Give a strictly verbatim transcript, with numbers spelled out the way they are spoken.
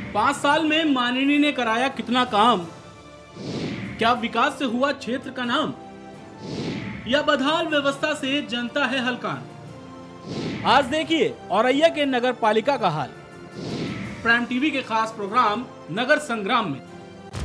पाँच साल में माननीय ने कराया कितना काम, क्या विकास से हुआ क्षेत्र का नाम, या बदहाल व्यवस्था से जनता है हलकान। आज देखिए औरैया के नगर पालिका का हाल। प्राइम टीवी के खास प्रोग्राम नगर संग्राम में।